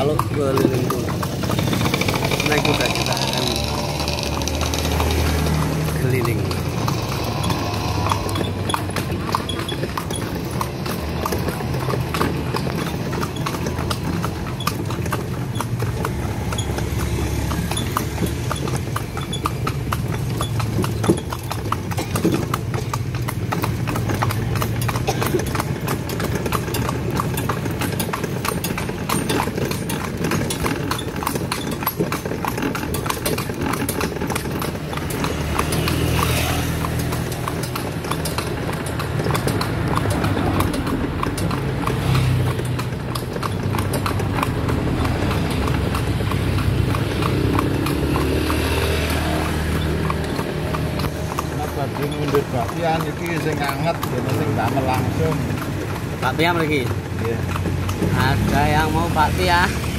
kalau keliling itu naik kuda kita akan keliling. Bakpian iki sing anget dene sing damel langsung. Bakpia lagi. Iya. Ada yang mau bakpia?